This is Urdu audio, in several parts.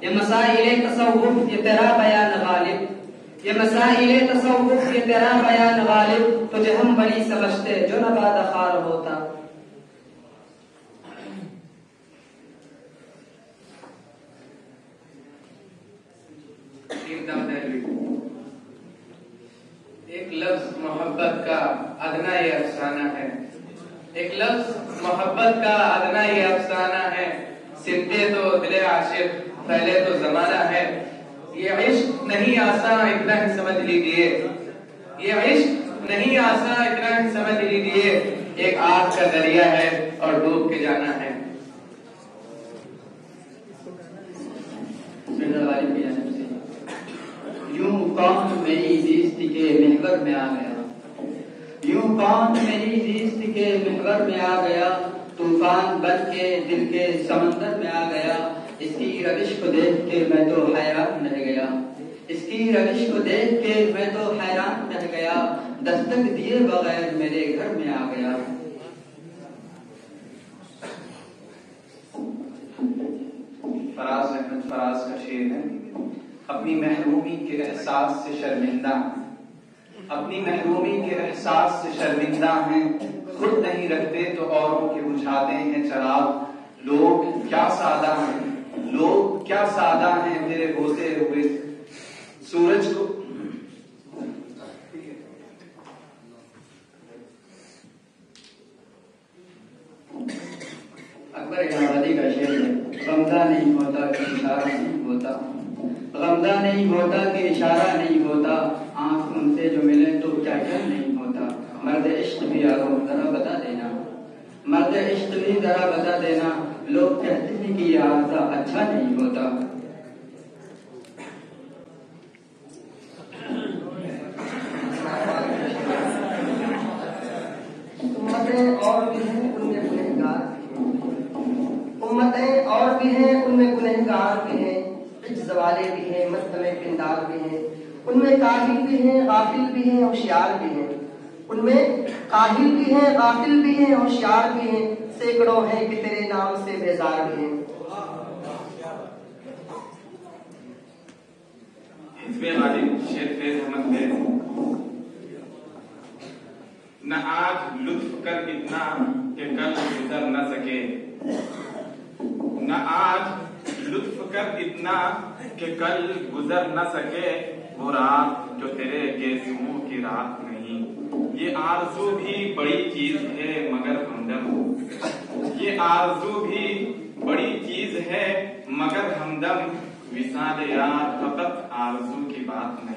یہ مسائل تصوف یہ تیرا بیان غالب، یہ مسائل تصوف یہ تیرا بیان غالب، تجھے ہم بڑی سمجھتے جو نبات خار ہوتا۔ ایک لفظ محبت کا ادنا یہ افسانہ ہے، ایک لفظ محبت کا ادنا یہ افسانہ ہے، سنتے تو دل عاشق پہلے تو زمانہ ہے۔ یہ عشق نہیں آسان اتنا ہی سمجھ لیجیے، یہ عشق نہیں آسان اتنا ہی سمجھ لیجیے، ایک آگ کا دریا ہے اور ڈوب کے جانا ہے۔ یوں کون میری زیست کے محور میں آ گیا، یوں کون میری زیست کے محور میں آ گیا، طوفان بن کے دل کے سمندر میں آ گیا، اس کی روش کو دیکھ کے میں تو حیران رہ گیا، اس کی روش کو دیکھ کے میں تو حیران رہ گیا، دستک دیے بغیر میرے گھر میں آ گیا۔ فراز احمد فراز کا شعر ہے، اپنی محرومی کے احساس سے شرمندہ، اپنی محرومی کے احساس سے شرمندہ ہیں، خود نہیں رکھتے تو اوروں کے بجھاتے ہیں چراغ، لوگ کیا سادہ ہیں، لوگ کیا سادہ ہیں تیرے ہوتے ہوئے سورج کو۔ اکبر الہٰی کا شعر ہے، غمزہ نہیں ہوتا کہ اشارہ نہیں ہوتا، غمزہ نہیں ہوتا کہ اشارہ نہیں ہوتا، آنکھ ان سے جو ملے تو کیا کیا نہیں ہوتا، مرد عشق بھی یارو ذرا بتا دینا، مرد عشق بھی ذرا بتا دینا، لوگ کہتے ہیں کہ یہ عارضہ اچھا نہیں ہوتا۔ امتیں اور بھی ہیں ان میں گنہگار، امتیں اور بھی ہیں ان میں گنہگار بھی ہیں، عجز والے بھی ہیں مستمع پندار بھی ہیں، ان میں کاہل بھی ہیں غافل بھی ہیں ہوشیار بھی ہیں، ان میں کاہل بھی ہیں غافل بھی ہیں ہوشیار بھی ہیں، سینکڑوں ہیں کہ تیرے نام سے بیزار بھی ہیں۔ حزب غالب شیر فیض احمد فیض۔ نہ آج لطف کر اتنا کہ کل گزر نہ سکے، نہ آج لطف کر اتنا کہ کل گزر نہ سکے، وہ رات جو تیرے گیسوؤں کی رات نہیں، یہ آرزو بھی بڑی چیز ہے مگر ہمدم، یہ آرزو بھی بڑی چیز ہے مگر ہمدم، وصال یار فقط آرزو کی بات نہیں۔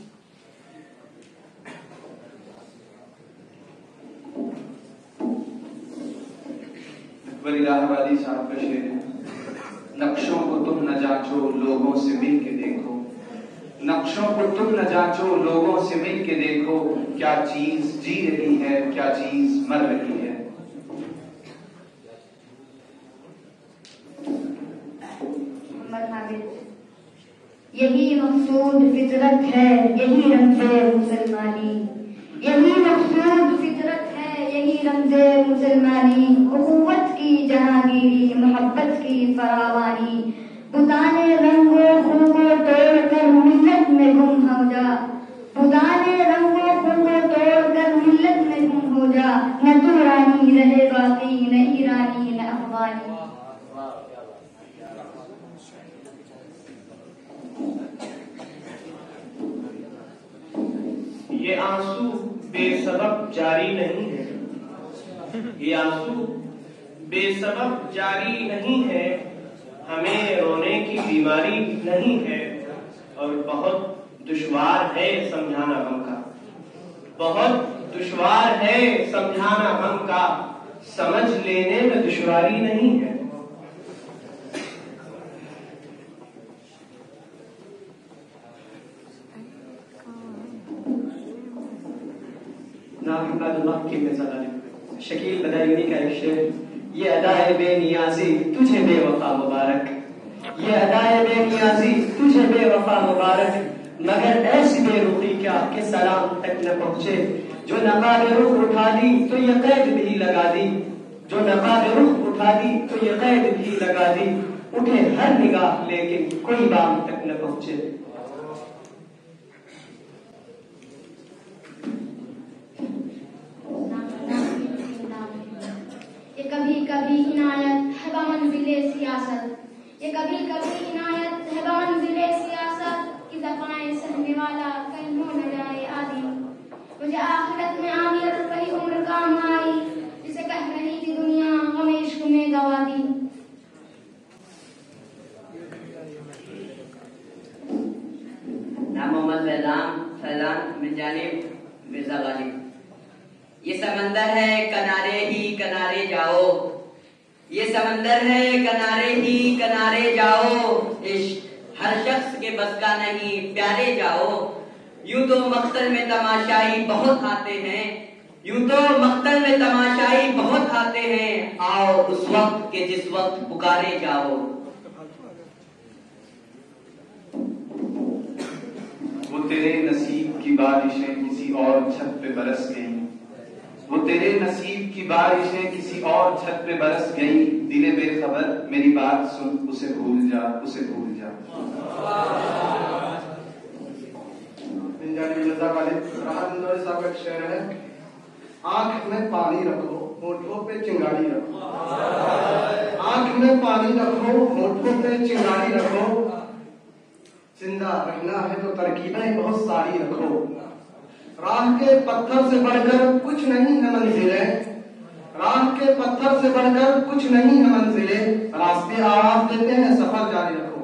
اکبر الہ آبادی صاحب کا شعر ہے، نقشوں کو تم نہ جانچو لوگوں سے مل کے دیکھو، نقشوں کو تم نہ جانچو لوگوں سے مل کے دیکھو، کیا چیز جی رہی ہے کیا چیز مر رہی ہے۔ یہی مقصود فطرت ہے یہی رمز مسلمانی، یہی مقصود فطرت ہے یہی رمز مسلمانی، اخوت کی جہانگیری محبت کی فراوانی، بتانے رنگ و خو کو توڑ کر ملت میں گم ہو جا، بتانے رنگ و خو کو توڑ کر ملت میں گم ہو جا، نہ تو رانی رہے باقی نہ ایرانی نہ افغانی۔ یہ آنسو بے سبب جاری نہیں ہے، یہ آنسو بے سبب جاری نہیں ہے، ہمیں رونے کی بیماری نہیں ہے، اور بہت دشوار ہے سمجھانا غم کا، بہت دشوار ہے سمجھانا غم کا، سمجھ لینے میں دشواری نہیں ہے۔ نام عباد اللہ کی مثال شکیل بدایونی کا ایک شعر، یہ ادائے بے نیازی تجھے بے وفا مبارک، یہ ادائے بے نیازی تجھے بے وفا مبارک، مگر ایسی بے رخی کیا کہ سلام تک نہ پہنچے، جو نقاب رخ اٹھا دی تو یہ قید بھی لگا دی، جو نقاب رخ اٹھا دی تو یہ قید بھی لگا دی، اٹھے ہر نگاہ لیکن کوئی بام تک نہ پہنچے. یہ کبھی کبھی عنایت ہے بمنزل سیاست، یہ کبھی کبھی عنایت ہے بمنزل سیاست، کہ دفعیں سہنے والا کل ہو نہ جائے عادی. مجھے آخرت میں عامر وہی عمر کام آئی جسے کہہ رہی تھی دنیا غم عشق میں گوا دی. محمد فیضان من جانب مرزا غالب. یہ سمندر ہے کنارے ہی کنارے جاؤ، یہ سمندر ہے کنارے ہی کنارے جاؤ، عشق ہر شخص کے بس کا نہیں پیارے جاؤ. یوں تو مقتل میں تماشائی بہت آتے ہیں، یوں تو مقتل میں تماشائی بہت آتے ہیں، آؤ اس وقت کہ جس وقت پکارے جاؤ. وہ تیرے نصیب کی بارشیں کسی اور چھت پہ برس گئیں، وہ تیرے نصیب کی بارشیں کسی اور چھت پہ برس گئیں، دل بے خبر میری بات سن اسے بھول جا، اسے بھول جا. مرزا غالب راحت اندوری صاحب کا ایک شعر ہے، آنکھ میں پانی رکھو ہونٹوں پہ چنگاری رکھو، آنکھ میں پانی رکھو ہونٹوں پہ چنگاری رکھو، زندہ رہنا ہے تو ترکیبیں بہت ساری رکھو. راہ کے پتھر سے بڑھ کر کچھ نہیں ہے منزلیں، راہ کے پتھر سے بڑھ کر کچھ نہیں ہے منزلیں، راستے آواز دیتے ہیں سفر جاری رکھو.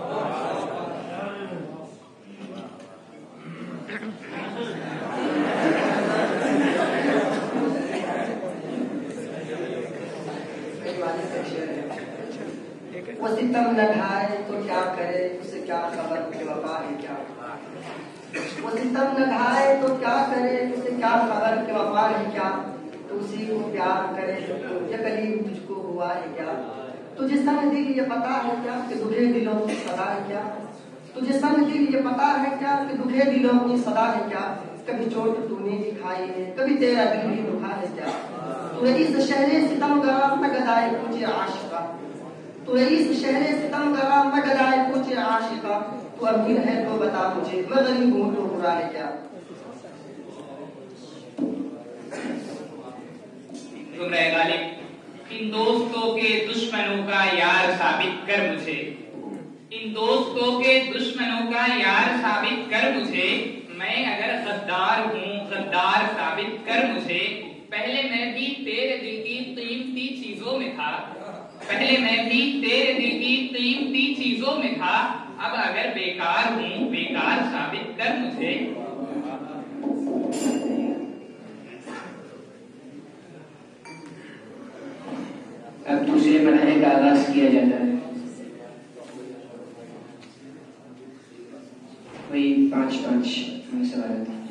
وہ ستم نہ ڈھائے تو کیا کرے اسے کیا خبر کہ وفا ہے کیا، وہ ستم نہ ڈھائے تو کیا کرے اسے کیا خبر کہ وفا ہے کیا. تو اسی کو پیار کرے یہ قریب تجھ کو ہوا ہے کیا، تجھے سن دل یہ پتا ہے کیا کہ دکھے دلوں کی صدا ہے کیا، تجھے سن دل یہ پتا ہے کیا کہ دکھے دلوں کی صدا ہے کیا. کبھی چوٹ تو نے بھی کھائی ہے کبھی تیرا دل بھی دکھا ہے کیا. تو اس شہر ستم گرا نہ گدائے پوچھے عاشقہ، تو اس شہر ستم گرا نہ گدائے پوچھے عاشقہ. تو امیر ہے تو بتا مجھے میں غریب ہوں تو برا ہے کیا. مرزا غالب ان دوستوں کے دشمنوں کا یار ثابت کر مجھے، ان دوستوں کے دشمنوں کا یار ثابت کر مجھے، میں اگر غدار ہوں غدار ثابت کر مجھے. پہلے میں بھی تیرے دل کی قیمتی چیزوں میں تھا، پہلے میں بھی تیرے دل کی قیمتی چیزوں میں تھا، اب اگر بیکار ہوں بیکار ثابت کر مجھے. اب دوسرے مرحلے کا آغاز کیا جاتا ہے. وہی 5 سوالات ہیں.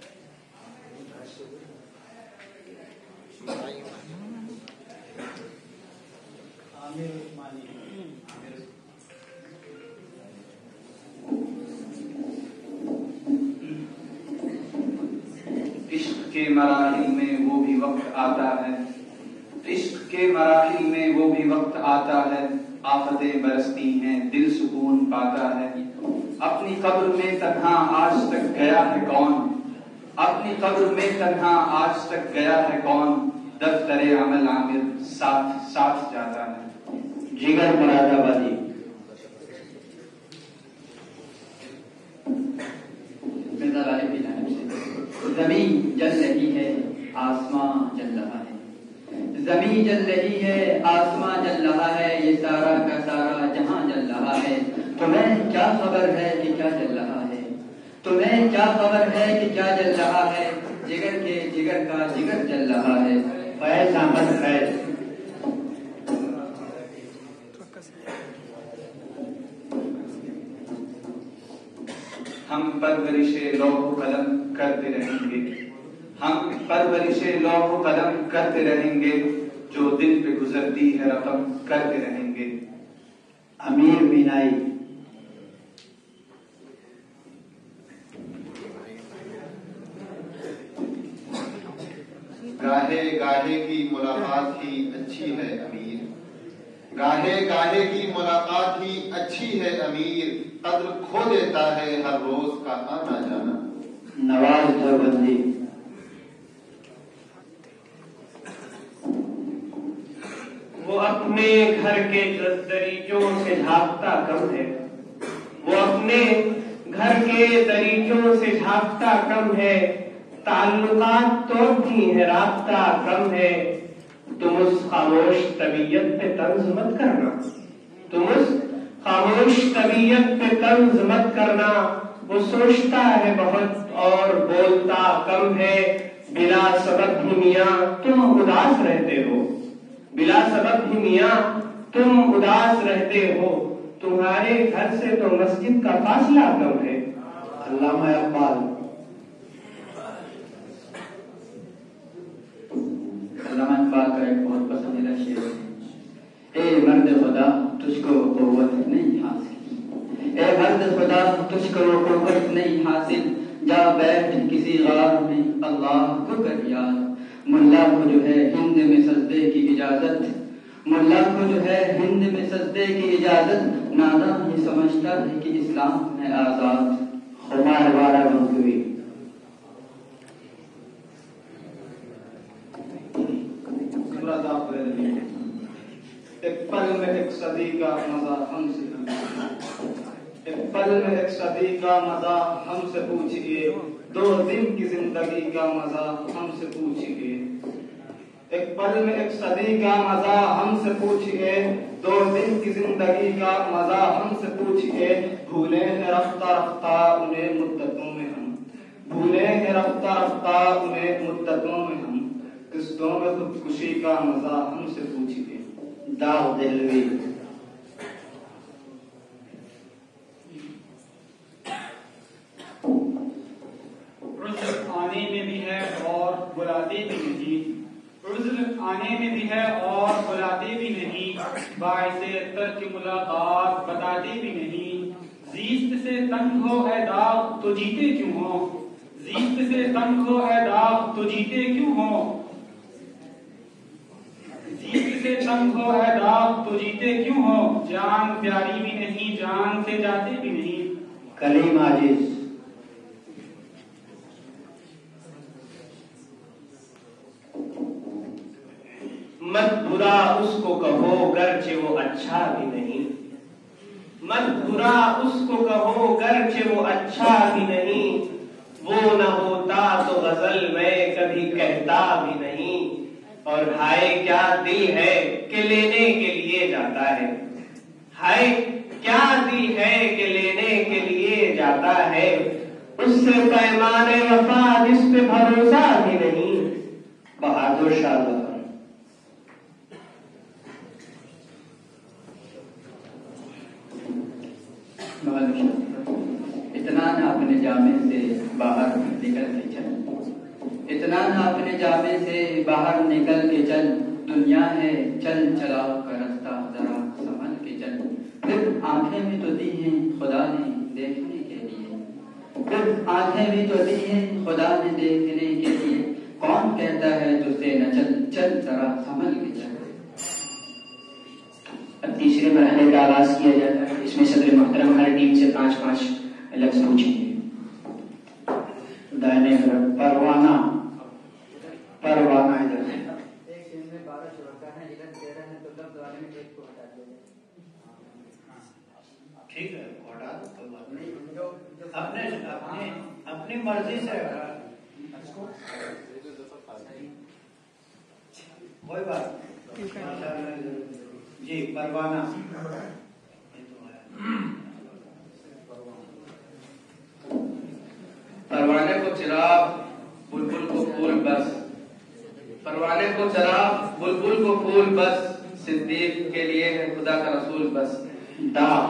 عشق کے مراحل میں وہ بھی وقت آتا ہے، عشق کے مراحل میں وہ بھی وقت آتا ہے، آفتیں برستی ہیں دل سکون پاتا ہے. اپنی قبر میں تنہا آج تک گیا ہے کون، اپنی قبر میں تنہا آج تک گیا ہے کون، دفتر عمل عامر ساتھ ساتھ جاتا ہے. جگر مراد آبادی. مرزا غالب کی جانب سے. زمین جل رہی ہے آسمان جل رہا ہے، زمین جل رہی ہے آسمان جل رہا ہے، یہ سارا کا سارا جہاں جل رہا ہے. تمہیں کیا خبر ہے کہ کیا جل رہا ہے، تمہیں کیا خبر ہے کہ کیا جل رہا ہے، جگر کے جگر کا جگر جل رہا ہے. فیض احمد فیض. ہم پرورش لوح و قلم کرتے رہیں گے، ہم پرورش لوح و قلم کرتے رہیں گے، جو دل پہ گزرتی ہے رقم کرتے رہیں گے. امیر مینائی. گاہے گاہے کی ملاقات ہی اچھی ہے امیر، گاہے گاہے کی ملاقات ہی اچھی ہے امیر، قدر کھو دیتا ہے ہر روز کا آنا جانا۔ نواز دیوبندی۔ وہ اپنے گھر کے دریچوں سے جھانکتا کم ہے، وہ اپنے گھر کے دریچوں سے جھانکتا کم ہے، تعلقات تو بھی ہے رابطہ کم ہے۔ تم اس خاموش طبیعت پہ طنز مت کرنا، تم اس خاموش طبیعت پہ طنز مت کرنا، وہ سوچتا ہے بہت اور بولتا کم ہے۔ بلا سبب ہی میاں تم اداس رہتے ہو، بلا سبب ہی میاں تم اداس رہتے ہو، تمہارے گھر سے تو مسجد کا فاصلہ کم ہے۔ علامہ اقبال۔ علامہ اقبال کا ایک بہت پسندیدہ شعر ہے، اے مرد خدا تجھ کو قوت نہیں حاصل، اے مرد خدا تجھ کو قوت نہیں حاصل، جا بیٹھ کسی غار میں اللہ کو کر یاد۔ ملا کو جو ہے ہند میں سجدے کی اجازت، ملا کو جو ہے ہند میں سجدے کی اجازت، ناداں ہی سمجھتا ہے کہ اسلام ہے آزاد۔ خمار وارہ بنگوی۔ ایک پل میں ایک صدی کا مزہ ہم سے، ایک پل میں ایک صدی کا مزہ ہم سے پوچھئے، 2 دن کی زندگی کا مزہ ہم سے پوچھئے۔ ایک پل میں ایک صدی کا مزہ ہم سے پوچھئے، 2 دن کی زندگی کا مزہ ہم سے پوچھئے۔ بھولے ہیں رفتہ رفتہ انہیں مدتوں میں ہم، بھولے ہیں رفتہ رفتہ انہیں مدتوں میں ہم، قسطوں میں خودکشی کا مزہ ہم سے پوچھئے۔ داغ دلوی۔ عذر آنے میں بھی ہے اور بلاتے بھی نہیں، عذر آنے میں بھی ہے اور بلاتے بھی نہیں، باعث ترک ملاقات بتاتے بھی نہیں۔ زیست سے تنگ ہو اے داغ تو جیتے کیوں ہو، زیست سے تنگ ہو اے داغ تو جیتے کیوں ہو، زیست سے تنگ ہو اے داغ تو جیتے کیوں ہو، جان پیاری بھی نہیں جان سے جاتے بھی نہیں۔ کلیم عاجز۔ مت برا اس کو کہو گرچہ وہ اچھا بھی نہیں، مت برا اس کو کہو گرچہ وہ اچھا بھی نہیں، وہ نہ ہوتا تو غزل میں کبھی کہتا بھی نہیں۔ اور ہائے کیا دل ہے کہ لینے کے لیے جاتا ہے، ہائے کیا دل ہے کہ لینے کے لیے جاتا ہے، اس سے پیمان وفا جس پہ بھروسہ بھی نہیں۔ بہادر شاہ ظفر۔ اتنا نہ اپنے جامے سے باہر نکل کے چل، اتنا نہ اپنے جامے سے باہر نکل کے چل، دنیا ہے چل چلاؤ کا رستہ ذرا سنبھل کے چل۔ پھر آنکھیں بھی تو دی ہیں خدا نے دیکھنے کے لیے، پھر آنکھیں بھی تو دی ہیں خدا نے دیکھنے کے لیے، کون کہتا ہے تجھ سے نہ چل، چل ذرا سنبھل کے چل۔ اب تیسرے مرحلے کا آغاز کیا جاتا ہے، اس میں صدر محترم ہر ٹیم سے 5-5 لفظ پوچھیں گے۔ دائنے طرف پروانہ، پروانہ ادھر ہے۔ ایک ٹیم میں 12 شرکا ہیں، ادھر 13 ہیں، تو لفظ والے میں ایک کو ہٹا دیا جائے۔ ٹھیک ہے، ہٹا دو، کوئی بات نہیں، اپنی مرضی سے کوئی بات جی۔ پروانہ پروانے کو چراغ بلبل کو پھول بس، پروانے کو چراغ بلبل کو پھول بس، صدیق کے لیے ہے خدا کا رسول بس۔ داغ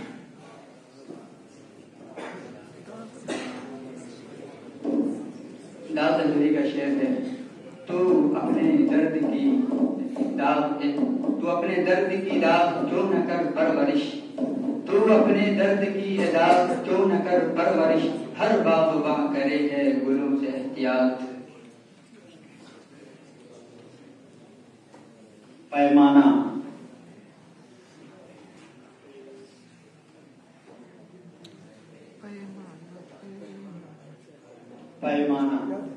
داغ دلوی کا شعر ہے، تو اپنے درد کی داغ، تو اپنے درد کی داغ کیوں نہ کر پرورش، تو اپنے درد کی داغ کیوں نہ کر پرورش، ہر باغباں کرے ہے گلوں سے احتیاط۔ پیمانہ पैमाना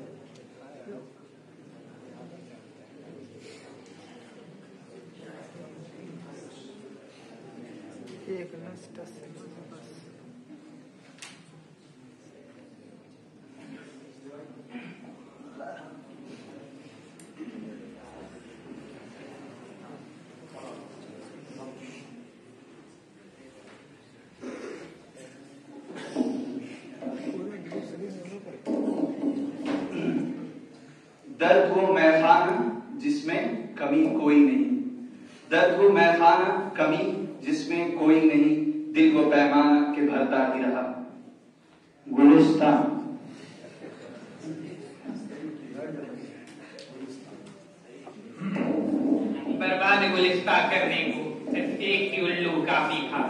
درد وہ میخانہ جس میں کمی کوئی نہیں، درد وہ میخانہ کمی جس میں کوئی نہیں، دل وہ پیمانہ کے بھرتا ہی رہا۔ گلستان برباد گلستہ کرنے کو صرف ایک ہی الو کافی تھا،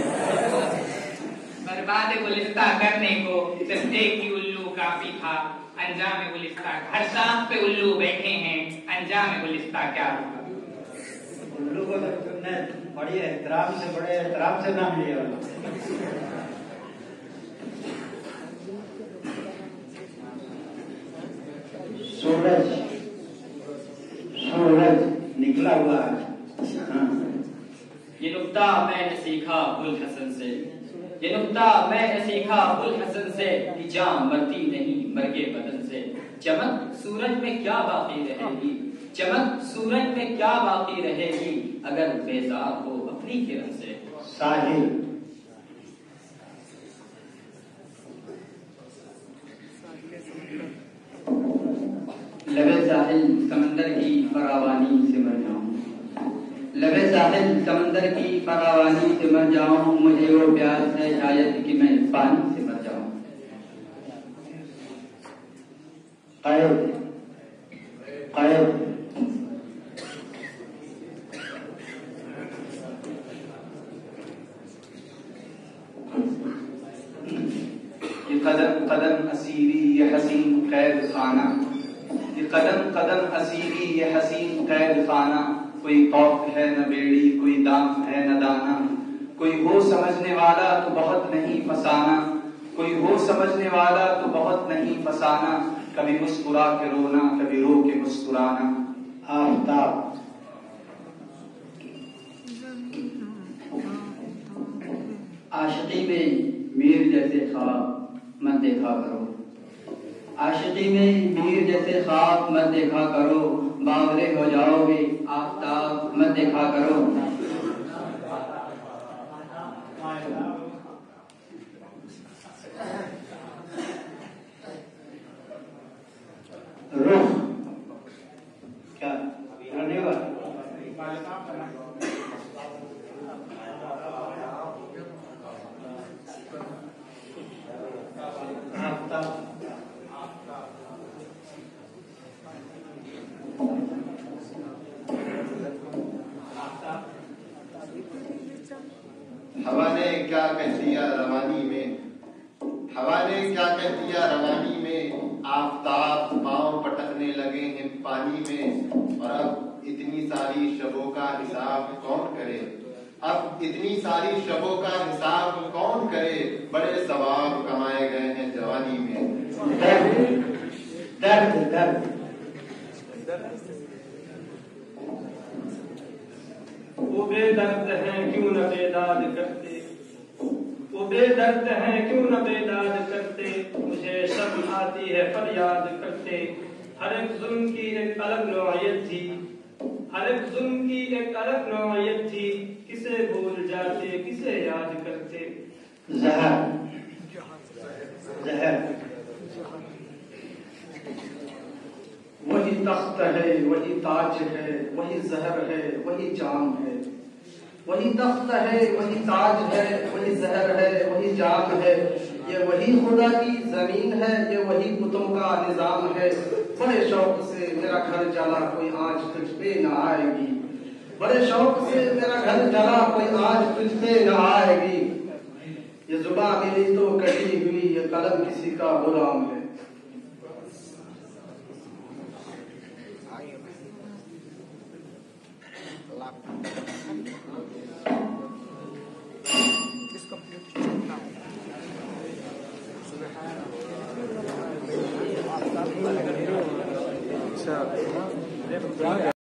برباد گلستہ کرنے کو صرف ایک ہی الو کافی تھا، انجام گلستہ ہر سانپ پہ الو بیٹھے ہیں، انجام گلستہ کیا ہوگا؟ الو کو تم نے بڑے احترام سے نام لیا۔ سورج نکلا ہوا ہے۔ یہ نکتہ میں نے سیکھا ابوالحسن سے، یہ نکتہ میں نے سیکھا ابوالحسن سے کہ جان مرتی نہیں مرگے بدن سے، چمک سورج میں کیا باقی رہے گی، چمک سورج میں کیا باقی رہے گی اگر بیزار ہو اپنی کرن سے۔ ساحل لبے ساحل سمندر کی فراوانی سے مر جاؤں، لبے ساحل سمندر کی فراوانی سے مر جاؤں، مجھے وہ پیاس ہے شاید کہ میں پانی سے مر جاؤں۔ قید قید یہ قدم قدم اسیری یہ حسین قید خانہ، یہ قدم قدم اسیری یہ حسین قید خانہ، کوئی قوف ہے نہ بیڑی کوئی دام ہے نہ دانا، کوئی ہو سمجھنے والا تو بہت نہیں فسانہ، کوئی ہو سمجھنے والا تو بہت نہیں فسانہ، کبھی مسکرا کے رونا کبھی رو کے مسکرانا۔ آفتاب عاشقی میں میر جیسے خواب مت دیکھا کرو، عاشقی میں میر جیسے خواب مت دیکھا کرو، باولے ہو جاؤ گے آفتاب مت دیکھا کرو۔ رخ کیا رہنے والا ہوا نے کیا کہہ دیا روانی میں، ہوا نے کیا کہہ دیا روانی میں، آفتاب پاؤں پٹکنے لگے ہیں پانی میں، اور اب اتنی ساری شبوں کا حساب کون کرے، اب اتنی ساری شبوں کا حساب کون کرے، بڑے ثواب کمائے گئے ہیں جوانی میں۔ درد درد وہ بے درد ہیں کیوں نہ بیداد کرتے، وہ بے درد ہیں کیوں نہ بیداد کرتے، مجھے شرم آتی ہے فریاد کرتے، ہر ایک ظلم کی ایک الگ نوعیت تھی، ہر ایک ظلم کی ایک الگ نوعیت تھی، کسے بھول جاتے کسے یاد کرتے۔ زہر زہر وہی تخت ہے وہی تاج ہے وہی زہر ہے وہی جام ہے، وہی تخت ہے وہی تاج ہے وہی زہر ہے وہی جام ہے، یہ وہی خدا کی زمین ہے یہ وہی بتوں کا نظام ہے، بڑے شوق سے میرا گھر جلا کوئی آنچ تجھ پہ نہ آئے گی، بڑے شوق سے میرا گھر جلا کوئی آنچ تجھ پہ نہ آئے گی، یہ زباں میری تو کٹی ہوئی یہ قلم کسی کا غلام ہے۔ अच्छा